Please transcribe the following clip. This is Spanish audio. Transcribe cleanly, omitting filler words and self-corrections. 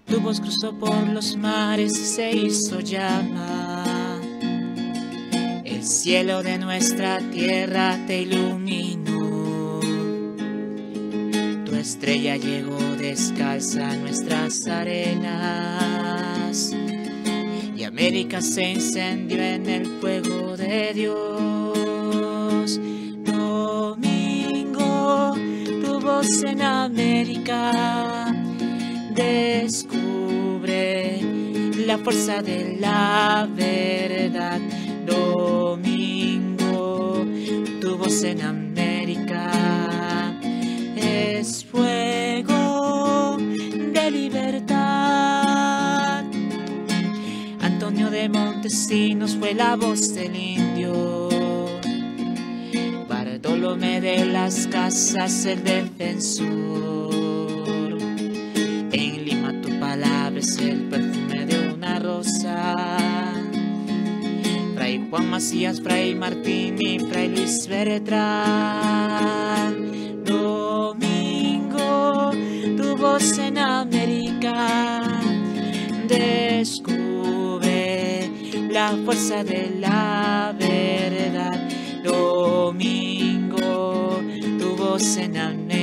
Tu voz cruzó por los mares y se hizo llama. El cielo de nuestra tierra te iluminó. Tu estrella llegó descalza a nuestras arenas. Y América se incendió en el fuego de Dios. Domingo, tu voz en América descubre la fuerza de la verdad. Domingo, tu voz en América es fuego de libertad. Antonio de Montesinos fue la voz del indio. Bartolomé de las Casas el defensor. En Lima tu palabra es el perfume de una rosa. Fray Juan Macías, Fray Martín y Fray Luis Bertrán. Domingo, tu voz en América descubre la fuerza de la verdad. Domingo, tu voz en América